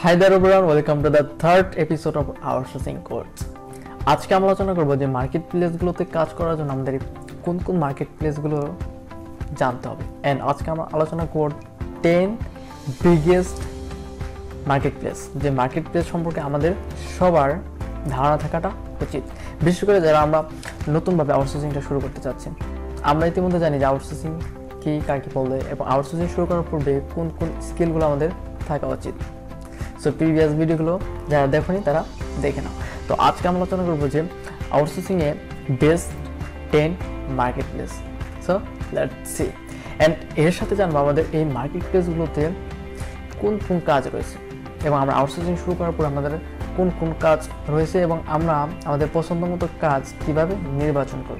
Hi there everyone, welcome to the third episode of Outsourcing Course. আজকে আমরা আলোচনা করব যে মার্কেট প্লেসগুলোতে কাজ করার জন্য আমাদের কোন কোন মার্কেট প্লেসগুলো জানতে হবে। এন্ড আজকে আমরা আলোচনা করব 10 বিগেস্ট মার্কেট প্লেস, যে মার্কেট প্লেস সম্পর্কে আমাদের সবার ধারণা থাকাটা উচিত, বিশেষ করে যারা আমরা নতুনভাবে আউটসোর্সিংটা শুরু করতে চাচ্ছি। আমরা ইতিমধ্যে জানি যে আউটসোর্সিং কি, কাকে বলে, এবং আউটসোর্সিং শুরু করার পূর্বে কোন কোন স্কিলগুলো আমাদের থাকা উচিত। সো প্রিভিয়াস ভিডিওগুলো যারা দেখোনি তারা দেখে নাও। তো আজকে আমরা আলোচনা করবো যে আউটসোর্সিংয়ে best 10 marketplace. So let's see. And এর সাথে জানবো আমাদের এই মার্কেট প্লেসগুলোতে কোন কোন কাজ রয়েছে, এবং আমরা আউটসোর্সিং শুরু করার পর আমাদের কোন কোন কাজ রয়েছে, এবং আমরা আমাদের পছন্দ মতো কাজ কীভাবে নির্বাচন করব।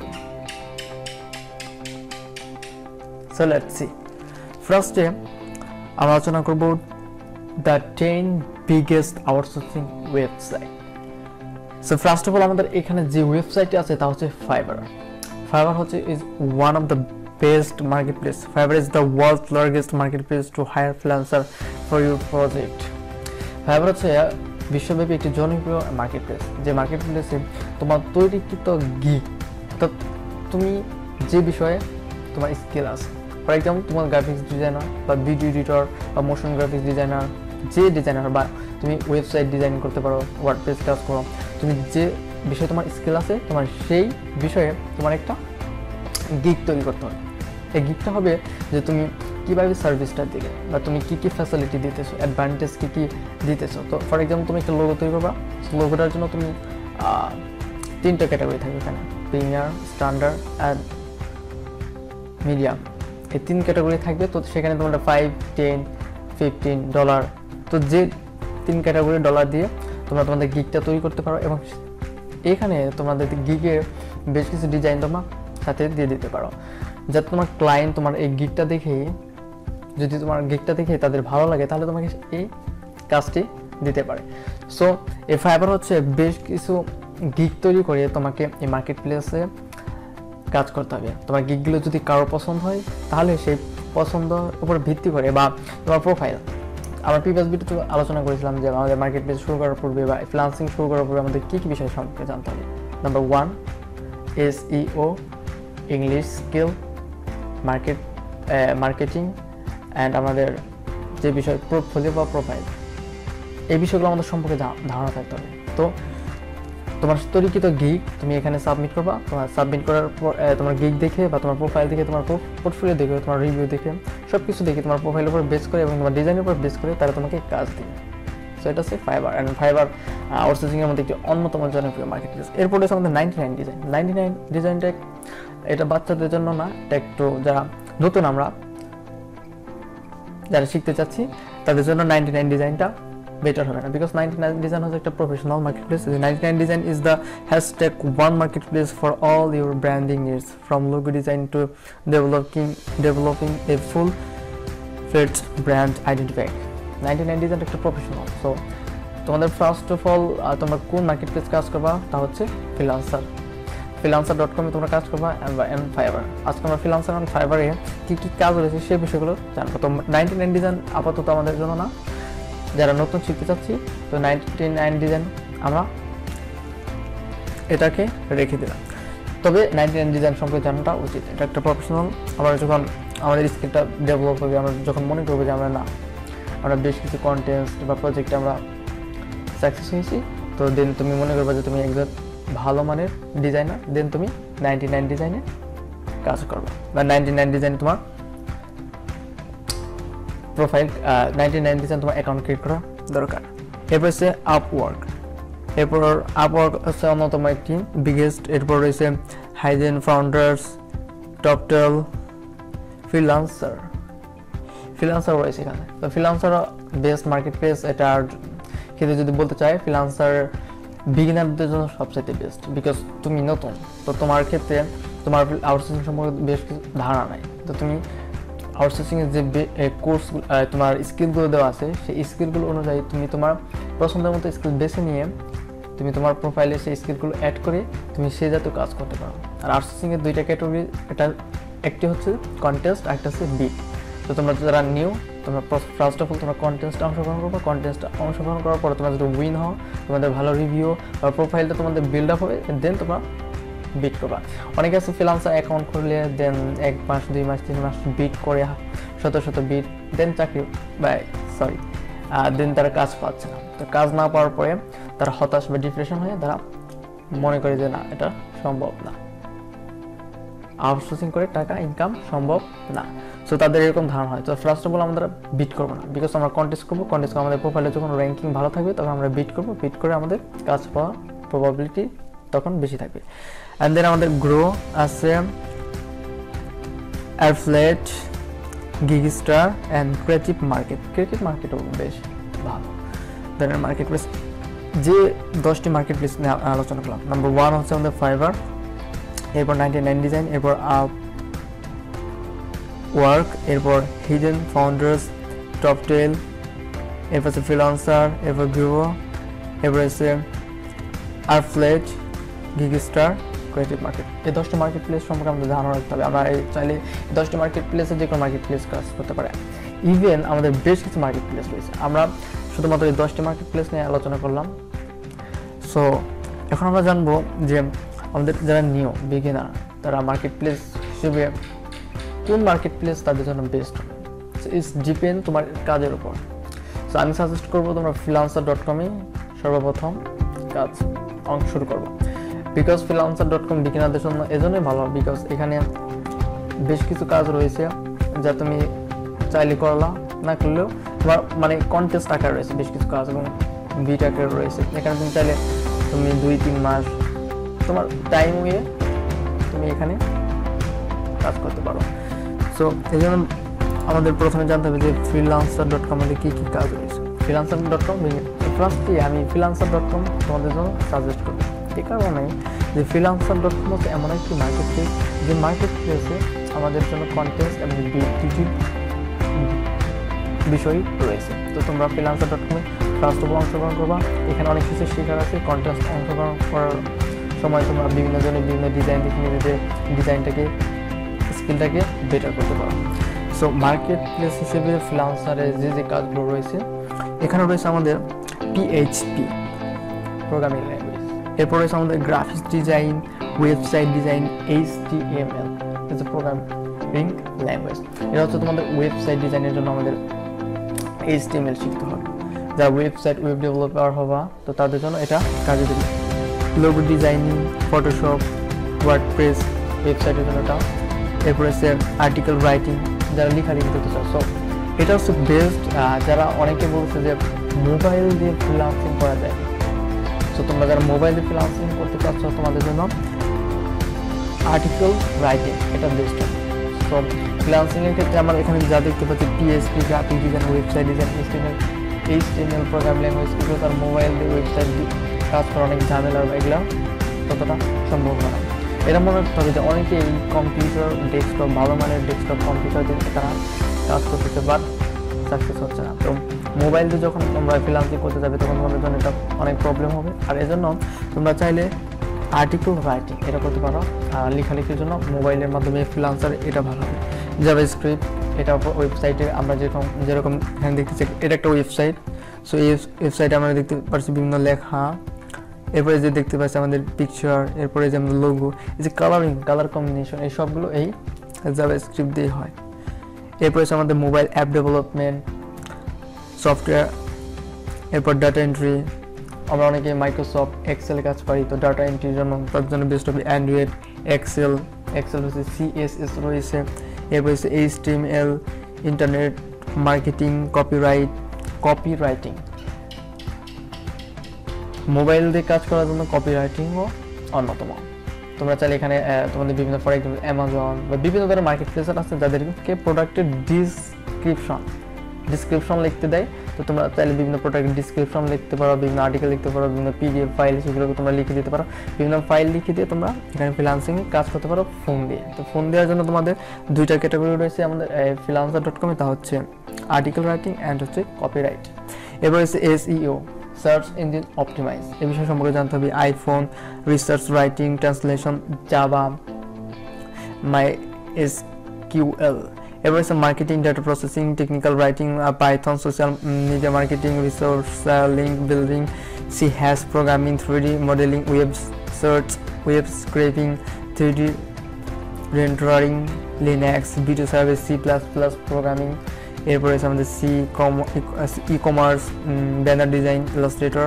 So let's see. ফার্স্টে আমরা আলোচনা করবো the 10 biggest outsourcing website. So first of all আমাদের এখানে যে ওয়েবসাইটটি আছে তা হচ্ছে Fiverr. Fiverr হচ্ছে is one of the best marketplace. Fiverr is the world's largest marketplace to hire freelancer for your project. Fiverr হচ্ছে বিশ্বব্যাপী একটি জনপ্রিয় মার্কেটপ্লেস, যে মার্কেটপ্লেসে তোমার তৈরিকৃত গিগ, অর্থাৎ তুমি যে বিষয়ে তোমার স্কিল আছে, ফর এক্সাম্পল তোমার গ্রাফিক্স ডিজাইনার বা ভিডিও এডিটর বা মোশন গ্রাফিক্স ডিজাইনার, যে ডিজাইনার, বা তুমি ওয়েবসাইট ডিজাইন করতে পারো, ওয়ার্ডপ্রেস কাজ করো, তুমি যে বিষয়ে তোমার স্কিল আছে তোমার সেই বিষয়ে তোমার একটা গিগ তৈরি করতে হবে। এই গিগটা হবে যে তুমি কীভাবে সার্ভিসটা দিলে, বা তুমি কী কী ফ্যাসিলিটি দিতেছো, অ্যাডভান্টেজ কী কী দিতেছো। তো ফর এক্সাম্পল তুমি একটা লোগো তৈরি করবা, লোগোটার জন্য তুমি 3টা ক্যাটাগরি থাকবে এখানে, প্রিমিয়ার, স্ট্যান্ডার্ড অ্যান্ড মিডিয়াম। এই 3 ক্যাটাগরি থাকবে। তো সেখানে তোমার $5, $10, $15, তো যে 3 ক্যাটাগরি ডলার দিয়ে তোমরা তোমাদের গিগটা তৈরি করতে পারো, এবং এখানে তোমাদের গিগের বেশ কিছু ডিজাইন তোমার সাথে দিয়ে দিতে পারো, যাতে তোমার ক্লায়েন্ট তোমার এই গিগটা দেখে, যদি তোমার গিগটা দেখে তাদের ভালো লাগে, তাহলে তোমাকে এই কাজটি দিতে পারে। সো এই ফাইবার হচ্ছে বেশ কিছু গিগ তৈরি করে তোমাকে এই মার্কেট প্লেসে কাজ করতে হবে। তোমার গিগগুলো যদি কারো পছন্দ হয়, তাহলে সেই পছন্দর উপর ভিত্তি করে, বা তোমার প্রোফাইল, আমরা প্রিভিয়াস ভিডিওতে আলোচনা করেছিলাম যে আমাদের মার্কেট প্লেস শুরু করার পূর্বে বা ফ্রিল্যান্সিং শুরু করার পূর্বে আমাদের কী কী বিষয় সম্পর্কে জানতে হবে। Number 1, SEO, English skill, marketing and আমাদের যে বিষয় পোর্টফোলিও বা প্রোফাইল, এই বিষয়গুলো আমাদের সম্পর্কে ধারণা থাকতে হবে। তো তোমার তৈরিকৃত গিগ তুমি এখানে সাবমিট করবা। তোমার সাবমিট করার পর তোমার গিগ দেখে বা তোমার প্রোফাইল দেখে, তোমার পোর্টফোলিও দেখে, তোমার রিভিউ দেখে, সব কিছু দেখে, তোমার প্রোফাইলের উপর বেস করে এবং তোমার ডিজাইনের উপর বেস করে তারা তোমাকে কাজ দিবে। সো এটা হচ্ছে ফাইবার। অ্যান্ড ফাইবার আউটসোর্সিংয়ের মধ্যে একটি অন্যতম জনপ্রিয় মার্কেট প্লেস। এরপর হচ্ছে আমাদের 99 ডিজাইন। 99 ডিজাইনটা এটা বাচ্চাদের জন্য না, এটা একটু যারা নতুন, আমরা যারা শিখতে চাচ্ছি তাদের জন্য 99 ডিজাইনটা বেটার হবে না, বিকজ 99 ডিজাইন হচ্ছে একটা professional marketplace. 99 design is the #1 marketplace for all your branding needs, from logo design to developing a full-fledged brand identity. 99 design একটা প্রফেশনাল। সো তোমাদের ফার্স্ট অফ অল তোমরা কোন মার্কেটপ্লেস কাজ করবা তা হচ্ছে freelancer.com এ তোমরা কাজ করবা, and ফাইবার। আজকে আমরা ফ্রিল্যান্সার এবং ফাইবারে কী কী কাজ রয়েছে সেই বিষয়গুলো জানবো। তো 99 ডিজাইন আপাতত আমাদের জন্য না, যারা নতুন শিখতে চাচ্ছি, তো 99 ডিজাইন আমরা এটাকে রেখে দিলাম। তবে 99 ডিজাইন সম্পর্কে জানাটা উচিত, এটা একটা প্রফেশনাল। আমরা যখন আমাদের স্কিলটা ডেভেলপ হবে, আমরা যখন মনে করবো যে আমরা বেশ কিছু কন্টেন্ট বা প্রজেক্টে আমরা সাকসেস হয়েছি, তো দেন তুমি মনে করবে যে তুমি একজন ভালো মানের ডিজাইনার, দেন তুমি 99 ডিজাইনে কাজ করবে, বা 99 ডিজাইন তোমার প্রোফাইল, 99 ডিজাইন তোমার অ্যাকাউন্ট ক্রিয়েট করা দরকার। এরপর হচ্ছে আপওয়ার্ক। হচ্ছে অন্যতম একটি বিগেস্ট। এরপর রয়েছে হাইজেন, ফাউন্ডার্স, টপটেল, ফ্রিল্যান্সার রয়েছে এখানে। তো ফ্রিল্যান্সার বেস্ট মার্কেট প্লেস। এটার ক্ষেত্রে যদি বলতে চাই, ফ্রিল্যান্সার বিগিনারদের জন্য সবচেয়ে বেস্ট, বিকজ তুমি নতুন, তো তোমার ক্ষেত্রে তোমার আউটসোর্সিং সম্পর্কে বেশ কিছু ধারণা নাই। তো তুমি আউটসোর্সিংয়ের যে কোর্স, তোমার স্কিলগুলো দেওয়া আছে, সেই স্কিলগুলো অনুযায়ী তুমি তোমার পছন্দের মতো স্কিল বেছে নিয়ে তুমি তোমার প্রোফাইলে সেই স্কিলগুলো অ্যাড করে তুমি সেই জাতীয় কাজ করতে পারো। আর আউটসোর্সিংয়ের 2টা ক্যাটাগরি, এটা একটি হচ্ছে কন্টেস্ট, একটা হচ্ছে বিট। তো তোমরা যারা নিউ তোমরা ফার্স্ট অফ অল তোমরা কন্টেন্টসটা অংশগ্রহণ করবে, কন্টেন্টসটা অংশগ্রহণ করার পরে তোমরা যদি উইন হও, তোমাদের ভালো রিভিউ বা প্রোফাইলটা তোমাদের বিল্ড আপ হবে, দেন তোমরা বিট করবা। অনেকে আছে ফ্রিল্যান্সার অ্যাকাউন্ট খুললে দেন 1 মাস 2 মাস 3 মাস বিট করে শত বিট, দেন চাকরি দেন তারা কাজ পাচ্ছে না। তো কাজ না পাওয়ার পরে তারা হতাশ বা ডিপ্রেশন হয়ে তারা মনে করে যে না, এটা সম্ভব না, আউটসোর্সিং করে টাকা ইনকাম সম্ভব না। সো তাদের এরকম ধারণা হয়। তো ফার্স্ট অফ অল আমরা বিট করবো না, বিকজ আমরা কন্টেস্ট করবো, আমাদের প্রোফাইলে যখন র্যাঙ্কিং ভালো থাকবে তখন আমরা বিট করবো, বিট করে আমাদের কাজ পাওয়ার প্রবাবিলিটি তখন বেশি থাকবে। অ্যান্ড দেন আমাদের গ্রো আছে অ্যাফিলিয়েট, গিগস্টার অ্যান্ড ক্রিয়েটিভ মার্কেটও বেশ ভালো। দেন মার্কেট প্লেস, যে 10টি মার্কেট প্লেস নিয়ে আলোচনা করলাম, নাম্বার 1 হচ্ছে আমাদের ফাইবার, এরপর 99 ডিজাইন, এরপর ওয়ার্ক, এরপর হিডেন ফাউন্ডার্স, টপটেল, এরপর আছে ফ্রিল্যান্সার, এরপর গ্রো, এরপর আছে আরফ্লেট, গিগস্টার, ক্রিয়েটিভ মার্কেট। এই 10টি মার্কেট প্লেস সম্পর্কে আমাদের ধারণা রাখতে হবে। আমরা চাইলে 10টি মার্কেট প্লেসে যে কোনো মার্কেট প্লেস কাজ করতে পারে। ইভেন আমাদের বেশ কিছু মার্কেট প্লেস রয়েছে, আমরা শুধুমাত্র এই 10টি মার্কেট প্লেস নিয়ে আলোচনা করলাম। সো এখন আমরা জানবো যে আমাদের যারা নিউ বিগিনার তারা মার্কেট প্লেস হিসেবে কোন মার্কেট প্লেস তাদের জন্য বেস্ট হবে। সো ইটস ডিপেন্ড তোমার কাজের উপর। সো আমি সাজেস্ট করবো তোমরা freelancer.com-এ সর্বপ্রথম কাজ শুরু করবো, বিকজ freelancer.com বিগিনারদের জন্য এজন্যই ভালো, বিকজ এখানে বেশ কিছু কাজ রয়েছে যা তুমি চাইলে করলা, না করলেও তোমার মানে কন্টেস্ট আকার রয়েছে বেশ কিছু কাজ এবং বিট আকার রয়েছে। এখানে তুমি চাইলে তুমি 2-3 মাস তোমার টাইম নিয়ে তুমি এখানে কাজ করতে পারো। সো এই জন্য আমাদের প্রথমে জানতে হবে যে freelancer.com-এ কী কী কাজ রয়েছে। freelancer.com ফার্স্টলি আমি freelancer.com তোমাদের জন্য সাজেস্ট করব, এই কারণে যে freelancer.com হচ্ছে এমন একটি মার্কেট প্লেস, যে মার্কেট প্লেসে আমাদের জন্য কন্টেন্ট এবং ডিজিটাল বিষয় রয়েছে। তো তোমরা freelancer.com-এ ফার্স্ট অফ অল অংশগ্রহণ করবা, এখানে অনেক কিছু শেখার আছে। কন্টেন্ট অংশগ্রহণ করার সময় তোমরা বিভিন্ন জনের বিভিন্ন ডিজাইন দেখে নিজেদের ডিজাইনটাকে স্কিলটাকে বেটার করতে পারো। সো মার্কেট প্লেস হিসেবে ফ্রিল্যান্সারে যে কাজগুলো রয়েছে, এখানে রয়েছে আমাদের PHP প্রোগ্রামিং ল্যাঙ্গুয়েজ, এরপর রয়েছে আমাদের graphics design, website design, HTML is a programming language. এটা হচ্ছে তোমাদের ওয়েবসাইট ডিজাইনের জন্য আমাদের HTML শিখতে হবে। যারা ওয়েবসাইট ওয়েব ডেভেলপার হবা তো তাদের জন্য এটা কাজে দেবে। লোগো ডিজাইনিং, ফটোশপ, ওয়ার্ডপ্রেস ওয়েবসাইটের জন্য এটা। এরপরে হচ্ছে আর্টিকেল রাইটিং, যারা লেখালেখি করতে চাও। সো এটা হচ্ছে বেস্ট। যারা অনেকে বলছে যে মোবাইল দিয়ে ফ্রিল্যান্সিং করা যায়, সো তোমরা যারা মোবাইল দিয়ে ফ্রিল্যান্সিং করতে চাচ্ছ তোমাদের জন্য আর্টিকেল রাইটিং এটা বেস্ট। সো ফ্রিল্যান্সিংয়ের ক্ষেত্রে আমরা এখানে যা দেখতে পাচ্ছি PHP, graphic design, website design, HTML program language, এগুলো তার মোবাইল দিয়ে ওয়েবসাইট দিয়ে কাজ করা অনেক ঝামেলা, এগুলো ততটা সম্ভব না। এটা মনে রাখতে হবে যে অনেকে এই কম্পিউটার ডেস্কটপ, ভালো মানের ডেস্কটপ কম্পিউটার দিয়ে তারা কাজ করতেছে, বাট সাকসেস হচ্ছে না। তো মোবাইল দিয়ে যখন তোমরা ফ্রিল্যান্সিং করতে যাবে তখন তোমাদের জন্য এটা অনেক প্রবলেম হবে। আর এজন্য তোমরা চাইলে আর্টিকেল রাইটিং এটা করতে পারো। আর লেখালেখির জন্য মোবাইলের মাধ্যমে ফ্রিল্যান্সার এটা ভালো হবে। জাভাস্ক্রিপ্ট এটা ওয়েবসাইটে আমরা যেরকম এখানে দেখতেছি, এটা একটা ওয়েবসাইট। সো এই ওয়েবসাইটে আমরা দেখতে পাচ্ছি বিভিন্ন লেখা, এরপরে যে দেখতে পাচ্ছি আমাদের পিকচার, এরপরে যে আমাদের লোগো, এই যে কালার কম্বিনেশন, এই সবগুলো এই জাভাস্ক্রিপ্ট দিয়ে হয়। এরপরে হচ্ছে আমাদের মোবাইল অ্যাপ ডেভেলপমেন্ট সফটওয়্যার, এরপর ডাটা এন্ট্রি। আমরা অনেকে মাইক্রোসফট এক্সেল কাজ পারি, তো ডাটা এন্ট্রির জন্য তার জন্য বেস্ট হবে অ্যান্ড্রয়েড, এক্সেল হচ্ছে CSS রয়েছে, এরপর হচ্ছে HTML, internet marketing, copywriting. Mobile দিয়ে কাজ করার জন্য কপিরাইটিংও অন্যতম। তোমরা চাইলে এখানে তোমাদের বিভিন্ন ফর এক্সাম্পল অ্যামাজন বা বিভিন্ন ধরনের মার্কেট প্লেসার আছে যাদেরকে প্রোডাক্টের ডিসক্রিপশন লিখতে দেয়। তো তোমরা চাইলে বিভিন্ন প্রোডাক্টের ডিসক্রিপশন লিখতে পারো, বিভিন্ন আর্টিকেল লিখতে পারো, বিভিন্ন PDF ফাইল সেগুলোকে তোমরা লিখে দিতে পারো। বিভিন্ন ফাইল লিখে দিয়ে তোমরা এখানে ফ্রিল্যান্সিং কাজ করতে পারো ফোন দিয়ে। তো ফোন দেওয়ার জন্য তোমাদের 2টা ক্যাটাগরি রয়েছে আমাদের freelancer.com-এ, তা হচ্ছে আর্টিকেল রাইটিং অ্যান্ড হচ্ছে কপিরাইট। এবার হচ্ছে SEO, সার্চ ইঞ্জিন অপটিমাইজ। এই বিষয় সম্পর্কে জানতে হবে। IPhone, research writing, translation, Java, MySQL, এরপর হচ্ছে marketing, data processing, technical writing, Python, social media marketing, resource link building, C hash programming, 3D modelling, web search, web scraping, 3D rendering, Linux, video service, C++ programming. এরপর হচ্ছে আমাদের ecommerce, banner design, illustrator,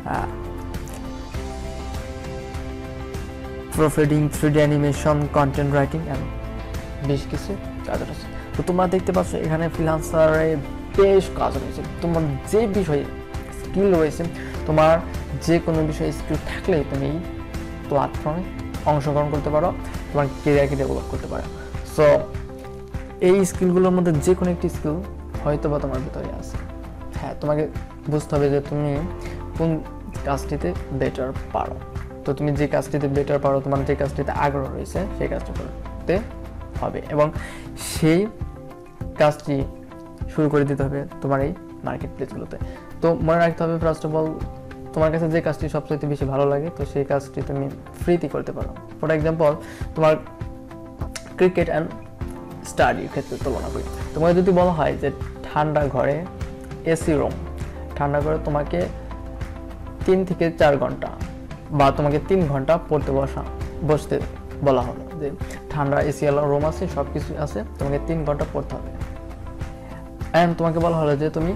profiling, 3D animation, content writing and বেশ কিছু কাজ রয়েছে। তো তোমরা দেখতে পাচ্ছ এখানে ফ্রিল্যান্সারে বেশ কাজ রয়েছে। তোমার যে বিষয়ে স্কিল রয়েছে, তোমার যে কোনো বিষয়ে স্কিল থাকলেই তুমি এই প্ল্যাটফর্মে অংশগ্রহণ করতে পারো, তোমার কেরিয়ারকে ডেভেলপ করতে পারো। সো এই স্কিলগুলোর মধ্যে যে কোনো একটি স্কিল হয়তো বা তোমার ভিতরে আছে। হ্যাঁ, তোমাকে বুঝতে হবে যে তুমি কোন কাজটিতে বেটার পারো। তো তুমি যে কাজটিতে বেটার পারো, তোমার যে কাজটিতে আগ্রহ রয়েছে, সেই কাজটি করতে হবে এবং সেই কাজটি শুরু করে দিতে হবে তোমার এই মার্কেট প্লেসগুলোতে। তো মনে রাখতে হবে, ফার্স্ট অফ অল, তোমার কাছে যে কাজটি সবচেয়ে বেশি ভালো লাগে, তো সেই কাজটি তুমি ফ্রিতে করতে পারো। ফর এক্সাম্পল, তোমার ক্রিকেট অ্যান্ড স্টাডির ক্ষেত্রে তুলনা করি। তোমাকে যদি বলা হয় যে ঠান্ডা ঘরে এসি রুম, ঠান্ডা ঘরে তোমাকে 3 থেকে 4 ঘন্টা বা তোমাকে 3 ঘন্টা পড়তে বসতে বলা হলো, যে ঠান্ডা এসি রুম আছে, সব কিছু আছে, তোমাকে 3 ঘন্টা পড়তে হবে। অ্যান্ড তোমাকে বলা হলো যে তুমি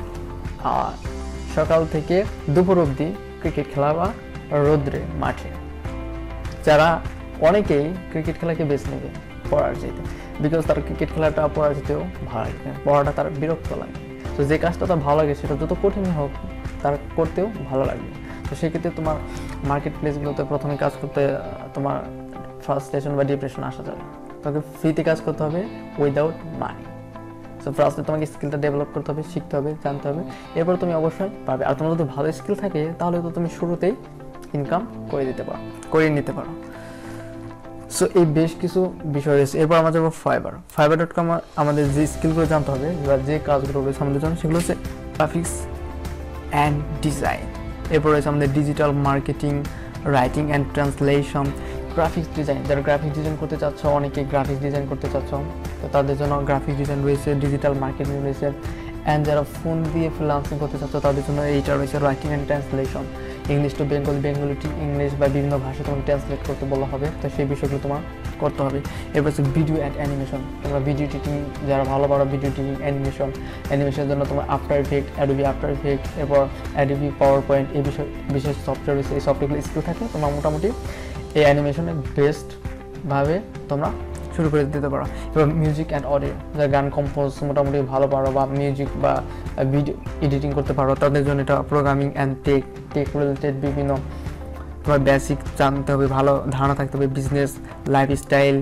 সকাল থেকে দুপুর অবধি ক্রিকেট খেলা বা রৌদ্রে মাঠে। যারা অনেকেই ক্রিকেট খেলাকে বেছে নেবে পড়ার চাইতে, বিকজ তার ক্রিকেট খেলাটা পড়ার চাইতেও ভালো লাগে, পড়াটা তার বিরক্ত লাগে। তো যে কাজটা তার ভালো লাগে সেটা যত কঠিন হোক তার করতেও ভালো লাগবে। তো সেক্ষেত্রে তোমার মার্কেট প্লেসগুলোতে প্রথমে কাজ করতে তোমার ফ্রাস্ট্রেশন বা ডিপ্রেশন আসা যাবে। তোমাকে ফ্রিতে কাজ করতে হবে উইদাউট মানি। সো ফার্স্টে তোমাকে স্কিলটা ডেভেলপ করতে হবে, শিখতে হবে, জানতে হবে, এরপর তুমি অবশ্যই পারবে। আর তোমার যদি ভালো স্কিল থাকে তাহলে তো তুমি শুরুতেই ইনকাম করে নিতে পারো। সো এই বেশ কিছু বিষয় রয়েছে। এরপর আমরা যাবো fiverr.com। আমাদের যে স্কিলগুলো জানতে হবে বা যে কাজগুলো রয়েছে আমাদের জন্য, সেগুলো হচ্ছে গ্রাফিক্স অ্যান্ড ডিজাইন। এরপর রয়েছে আমাদের digital marketing, writing and translation, graphics design. যারা গ্রাফিক্স ডিজাইন করতে চাচ্ছ, অনেকে গ্রাফিক্স ডিজাইন করতে চাচ্ছ, তো তাদের জন্য গ্রাফিক্স ডিজাইন রয়েছে, ডিজিটাল মার্কেটিং রয়েছে। অ্যান্ড যারা ফোন দিয়ে ফ্রিল্যান্সিং করতে চাচ্ছ তাদের জন্য এইটা রয়েছে writing and translation, English to Bengali to English বা বিভিন্ন ভাষা তোমাকে ট্রান্সলেট করতে বলা হবে, তো সেই বিষয়গুলো তোমার করতে হবে। এরপর হচ্ছে ভিডিও অ্যান্ড অ্যানিমেশন। তোমরা ভিডিও এডিটিং যারা ভালো পারো, ভিডিও এডিটিং, অ্যানিমেশনের জন্য তোমার আফটার ইফেক্ট, এরপর অ্যাডোবি পাওয়ার পয়েন্ট, এই বিশেষ সফটওয়্যার রয়েছে। এই সফটওয়্যারগুলো স্কিল থাকে তোমার মোটামুটি এই অ্যানিমেশনে বেস্টভাবে তোমরা শুরু করে দিতে পারো। এবার মিউজিক অ্যান্ড অডিও, যারা গান কম্পোজ মোটামুটি ভালো পারো বা মিউজিক বা ভিডিও এডিটিং করতে পারো, তাদের জন্য এটা প্রোগ্রামিং অ্যান্ড টেক রিলেটেড বিভিন্ন তোমার বেসিক জানতে হবে, ভালো ধারণা থাকতে হবে, বিজনেস, লাইফস্টাইল,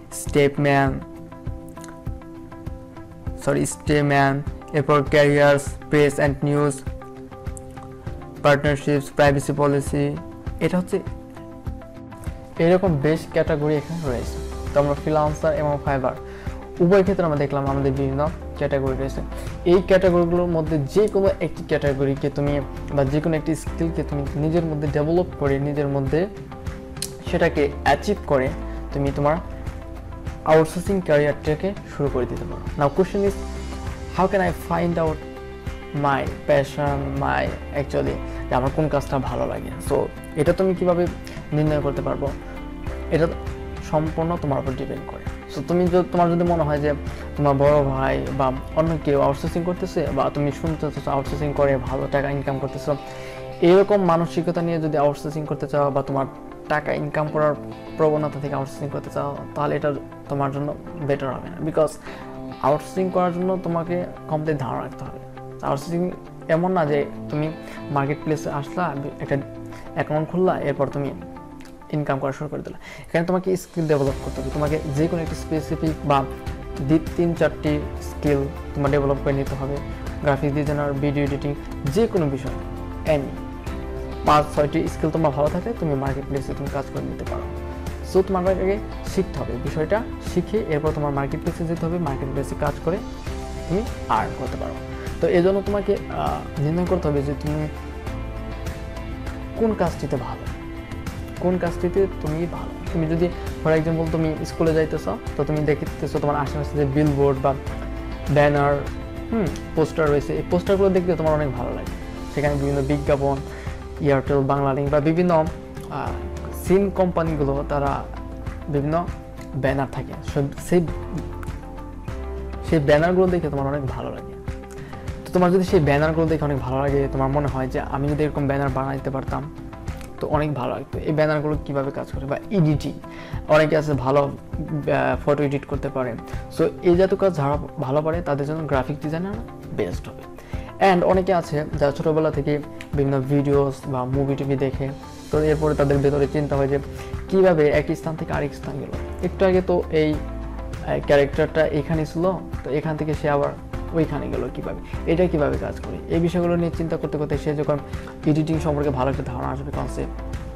স্টেম্যান, এরপর careers, press and news, partnerships, privacy policy. এটা হচ্ছে এরকম বেশ ক্যাটাগরি এখানে রয়েছে। তো আমরা ফ্রিল্যান্সার এবং ফাইবার উভয় ক্ষেত্রে আমরা দেখলাম আমাদের বিভিন্ন ক্যাটাগরি রয়েছে। এই ক্যাটাগরিগুলোর মধ্যে যে কোনো একটি ক্যাটাগরিকে তুমি বা যে কোনো একটি স্কিলকে তুমি নিজের মধ্যে ডেভেলপ করে, নিজের মধ্যে সেটাকে অ্যাচিভ করে তুমি তোমার আউটসোর্সিং ক্যারিয়ারটাকে শুরু করে দিতে পারো। Now question is, how can I find out my passion, my actually যে আমার কোন কাজটা ভালো লাগে। সো এটা তুমি কিভাবে নির্ণয় করতে পারবো, এটা সম্পূর্ণ তোমার উপর ডিপেন্ড করে। সো তোমার যদি মনে হয় যে তোমার বড় ভাই বা অন্য কেউ আউটসোর্সিং করতেছে, বা তুমি শুনতে চাচ্ছ আউটসোর্সিং করে ভালো টাকা ইনকাম করতেছো, এরকম মানসিকতা নিয়ে যদি আউটসোর্সিং করতে চাও বা তোমার টাকা ইনকাম করার প্রবণতা থেকে আউটসোর্সিং করতে চাও, তাহলে এটা তোমার জন্য বেটার হবে না। বিকজ আউটসোর্সিং করার জন্য তোমাকে কমপ্লিট ধারণা রাখতে হবে। আউটসোর্সিং এমন না যে তুমি মার্কেট প্লেসে আসলা, একটা অ্যাকাউন্ট খুললা, এরপর তুমি ইনকাম করা শুরু করে দিলা। এখানে তোমাকে স্কিল ডেভেলপ করতে হবে। তোমাকে যে কোনো একটি স্পেসিফিক বা 3-4টি স্কিল তোমার ডেভেলপ করে নিতে হবে। গ্রাফিক্স ডিজাইনার, ভিডিও এডিটিং, যে কোনো বিষয়, 5-6টি স্কিল তোমার ভালো থাকে, তুমি মার্কেট প্লেসে তুমি কাজ করে নিতে পারো। সো তোমার আগে শিখতে হবে বিষয়টা, শিখে এরপর তোমার মার্কেট প্লেসে যেতে হবে, মার্কেট প্লেসে কাজ করে তুমি আর্ন করতে পারো। তো এই জন্য তোমাকে নির্ণয় করতে হবে যে তুমি কোন কাজটিতে ভালো, কোন কাজটিতে তুমি ভালো। তুমি যদি ফর এক্সাম্পল তুমি স্কুলে যাইতেছো, তো তুমি দেখতেছো তোমার আশেপাশে যে বিলবোর্ড বা ব্যানার পোস্টার রয়েছে, এই পোস্টারগুলো দেখতে তোমার অনেক ভালো লাগে। সেখানে বিভিন্ন বিজ্ঞাপন, এয়ারটেল, বাংলালিংক বা বিভিন্ন সিম কোম্পানিগুলো তারা বিভিন্ন ব্যানার থাকে, সেই ব্যানারগুলো দেখে তোমার অনেক ভালো লাগে। তো তোমার যদি সেই ব্যানারগুলো দেখে অনেক ভালো লাগে, তোমার মনে হয় যে আমি যদি এরকম ব্যানার বানাইতে পারতাম তো অনেক ভালো লাগতো। এই ব্যানারগুলো কীভাবে কাজ করে, বা এডিটিং, অনেকে আছে ভালো ফটো এডিট করতে পারে। সো এই জাতীয় কাজ যারা ভালো পারে তাদের জন্য গ্রাফিক ডিজাইনার বেস্ট হবে। অ্যান্ড অনেকে আছে যারা ছোটোবেলা থেকে বিভিন্ন ভিডিওস বা মুভি টিভি দেখে, তো এরপরে তাদের ভেতরে চিন্তা হয় যে কীভাবে এক স্থান থেকে আরেক স্থান গেল। একটু আগে তো এই ক্যারেক্টারটা এখানে ছিল, তো এখান থেকে সে আবার ওইখানে গেল কীভাবে, এটা কীভাবে কাজ করে, এই বিষয়গুলো নিয়ে চিন্তা করতে করতে সে যখন এডিটিং সম্পর্কে ভালো একটা ধারণা আসবে, কনসেপ্ট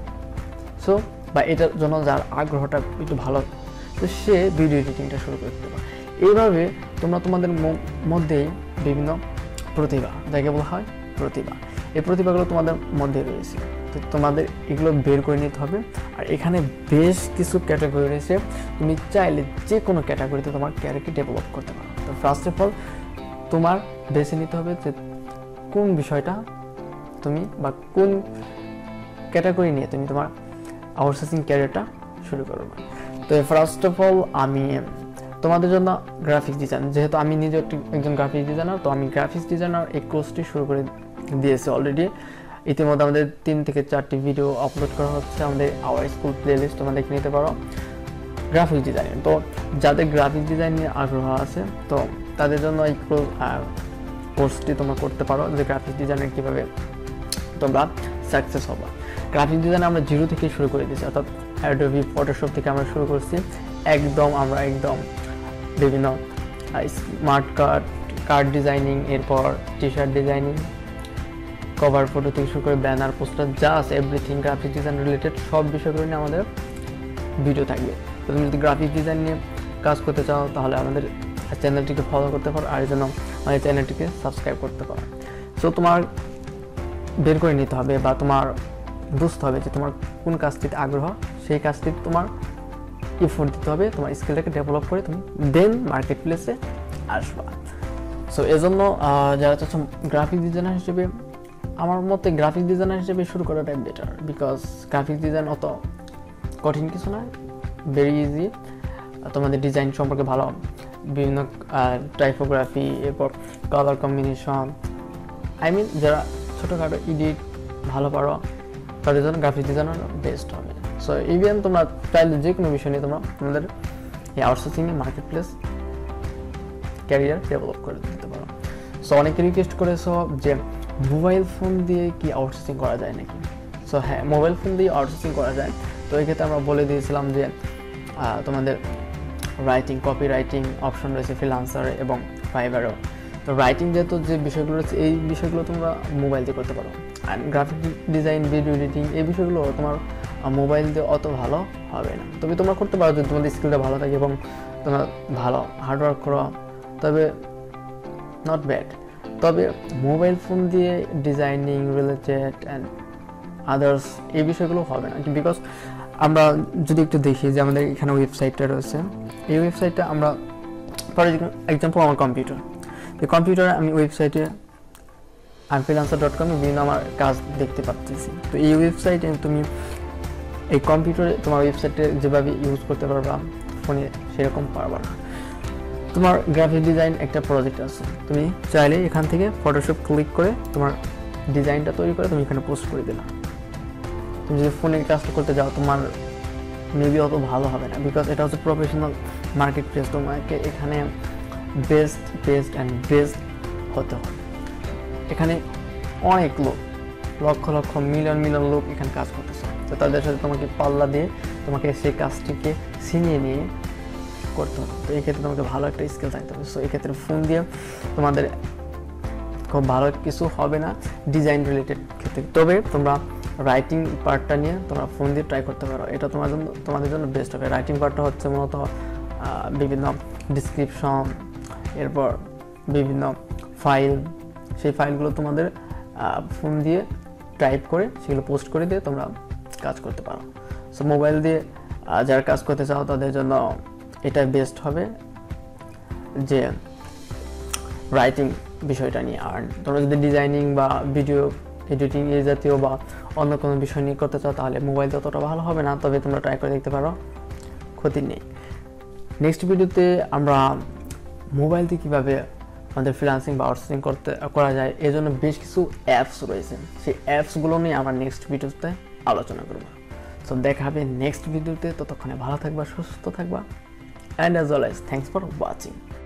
সো বা এটার জন্য যার আগ্রহটা একটু ভালো, তো সে ভিডিও এডিটিংটা শুরু করতে পারে। এইভাবে তোমরা তোমাদের মধ্যেই বিভিন্ন প্রতিভা, যাকে বলা হয় প্রতিভা, এই প্রতিভাগুলো তোমাদের মধ্যে রয়েছে, তো তোমাদের এগুলো বের করে নিতে হবে। আর এখানে বেশ কিছু ক্যাটাগরি রয়েছে, তুমি চাইলে যে কোনো ক্যাটাগরিতে তোমার ক্যারিয়ারকে ডেভেলপ করতে পারো। তো ফার্স্ট অফ অল তোমার বেছে নিতে হবে যে কোন বিষয়টা তুমি বা কোন ক্যাটাগরি নিয়ে তুমি তোমার আউটসোর্সিং ক্যারিয়ারটা শুরু করবে। তো ফার্স্ট অফ অল আমি তোমাদের জন্য গ্রাফিক্স ডিজাইন, যেহেতু আমি নিজে একজন গ্রাফিক্স ডিজাইনার, তো আমি গ্রাফিক্স ডিজাইনার এই কোর্সটি শুরু করে দিয়েছি অলরেডি। ইতিমধ্যে আমাদের 3 থেকে 4টি ভিডিও আপলোড করা হচ্ছে আমাদের আওয়ার স্কুল প্লেলিস্ট, তোমরা দেখে নিতে পারো গ্রাফিক্স ডিজাইন। তো যাদের গ্রাফিক্স ডিজাইন নিয়ে আগ্রহ আছে তো তাদের জন্য এই কোর্সটি তোমরা করতে পারো, যে গ্রাফিক্স ডিজাইনের কীভাবে তোমরা সাকসেস হবা। গ্রাফিক্স ডিজাইন আমরা জিরো থেকে শুরু করে দিয়েছি, অর্থাৎ অ্যাডোবি ফটোশপ থেকে আমরা শুরু করছি আমরা একদম বিভিন্ন স্মার্ট কার্ড ডিজাইনিং, এরপর T shirt designing, cover photo থেকে শুরু করে ব্যানার, পোস্টার, যা আছে এভরিথিং গ্রাফিক ডিজাইন রিলেটেড সব বিষয়গুলো নিয়ে আমাদের ভিডিও থাকবে। তো তুমি যদি গ্রাফিক ডিজাইন নিয়ে কাজ করতে চাও তাহলে আমাদের চ্যানেলটিকে ফলো করতে পারো, আর এই জন্য আমাদের চ্যানেলটিকে সাবস্ক্রাইব করতে পারো। সো তোমার বের করে নিতে হবে বা তোমার বুঝতে হবে যে তোমার কোন কাজটিতে আগ্রহ, সেই কাজটিতে তোমার এফোর্ট দিতে হবে, তোমার স্কিলটাকে ডেভেলপ করে তুমি দেন মার্কেট প্লেসে আসবা। সো এজন্য যারা চাচ্ছ গ্রাফিক ডিজাইনার হিসেবে, আমার মতে গ্রাফিক ডিজাইনার হিসেবে শুরু করাটাই বেটার, বিকজ গ্রাফিক ডিজাইন অত কঠিন কিছু নয়, ভেরি ইজি। তোমাদের ডিজাইন সম্পর্কে ভালো, বিভিন্ন টাইপোগ্রাফি, এরপর কালার কম্বিনেশন, যারা ছোটোখাটো এডিট ভালো পারো তাদের জন্য গ্রাফিক ডিজাইনার বেস্ট হবে। সো ইভেন তোমরা চাইলে যে কোনো বিষয় নিয়ে তোমরা তোমাদের এই আউটসোর্সিংয়ে মার্কেট প্লেস ক্যারিয়ার ডেভেলপ করে দিতে পারো। সো অনেকে রিকোয়েস্ট করেছো যে মোবাইল ফোন দিয়ে কি আউটসোর্সিং করা যায় নাকি। সো হ্যাঁ, মোবাইল ফোন দিয়ে আউটসোর্সিং করা যায়। তো এই ক্ষেত্রে আমরা বলে দিয়েছিলাম যে তোমাদের রাইটিং, কপি রাইটিং অপশন রয়েছে ফ্রিল্যান্সারে এবং ফাইবারও। তো রাইটিং যেহেতু যে বিষয়গুলো রয়েছে এই বিষয়গুলো তোমরা মোবাইল দিয়ে করতে পারো, আর গ্রাফিক ডিজাইন, ভিডিও এডিটিং এই বিষয়গুলো তোমার মোবাইল দিয়ে অত ভালো হবে না। তবে তোমরা করতে পারো যদি তোমাদের স্কিলটা ভালো থাকে এবং তোমরা ভালো হার্ডওয়ার্ক করো, তবে নট ব্যাড। তবে মোবাইল ফোন দিয়ে ডিজাইনিং রিলেটেড অ্যান্ড আদার্স এই বিষয়গুলো হবে না, বিকজ আমরা যদি একটু দেখি যে আমাদের এখানে ওয়েবসাইটটা রয়েছে, এই ওয়েবসাইটটা আমরা ফর এক্সাম্পল আমার কম্পিউটার, এই কম্পিউটারে আমি ওয়েবসাইটে freelancer.com বিভিন্ন আমার কাজ দেখতে পাচ্ছি। তো এই ওয়েবসাইটে তুমি এই কম্পিউটারে তোমার ওয়েবসাইটে যেভাবে ইউজ করতে পারবা ফোনে সেরকম পারবা না। তোমার গ্রাফিক ডিজাইন একটা প্রজেক্ট আছে, তুমি চাইলে এখান থেকে ফটোশপ ক্লিক করে তোমার ডিজাইনটা তৈরি করে তুমি এখানে পোস্ট করে দিলা। তুমি যদি ফোনে কাজটা করতে যাও তোমার মেবি অত ভালো হবে না, বিকজ এটা হচ্ছে প্রফেশনাল মার্কেট প্লেস, তোমাকে এখানে বেস্ট হতে হবে। এখানে অনেক লোক, লক্ষ লক্ষ মিলিয়ন লোক এখানে কাজ করতেছে, তো তাদের সাথে তোমাকে পাল্লা দিয়ে তোমাকে সেই কাজটিকে ছিনিয়ে নিয়ে করতে হবে। তো এই ক্ষেত্রে তোমাকে ভালো একটা স্কিল থাকতে হবে। সো এই ক্ষেত্রে ফোন দিয়ে তোমাদের খুব ভালো কিছু হবে না ডিজাইন রিলেটেড ক্ষেত্রে। তবে তোমরা রাইটিং পার্টটা নিয়ে তোমরা ফোন দিয়ে ট্রাই করতে পারো, এটা তোমাদের জন্য বেস্ট হবে। রাইটিং পার্টটা হচ্ছে মূলত বিভিন্ন ডিসক্রিপশন, এরপর বিভিন্ন ফাইল, সেই ফাইলগুলো তোমাদের ফোন দিয়ে টাইপ করে সেগুলো পোস্ট করে দিয়ে তোমরা কাজ করতে পারো। সো মোবাইল দিয়ে যারা কাজ করতে চাও তাদের জন্য এটা বেস্ট হবে যে রাইটিং বিষয়টা নিয়ে। আর তোমরা যদি ডিজাইনিং বা ভিডিও এডিটিং এই জাতীয় বা অন্য কোনো বিষয় নিয়ে করতে চাও তাহলে মোবাইল ততটা ভালো হবে না, তবে তোমরা ট্রাই করে দেখতে পারো, ক্ষতি নেই। নেক্সট ভিডিওতে আমরা মোবাইল দিয়ে কীভাবে আমাদের ফ্রিল্যান্সিং বা আউটসোর্সিং করা যায় এর জন্য বেশ কিছু অ্যাপস রয়েছে, সেই অ্যাপসগুলো নিয়ে আমরা নেক্সট ভিডিওতে আলোচনা করব। সো দেখা হবে নেক্সট ভিডিওতে, ততক্ষণে ভালো থাকবা, সুস্থ থাকবা, and as always thanks for watching.